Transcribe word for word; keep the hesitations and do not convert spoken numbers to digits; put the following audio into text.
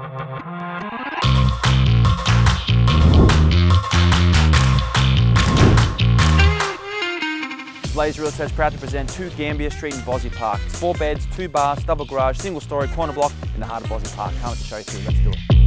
Blaz Real Estate is proud to present two Gambier Street in Bossley Park. Four beds, two bars, double garage, single story, corner block in the heart of Bossley Park. Can't wait to show you two. Let's do it.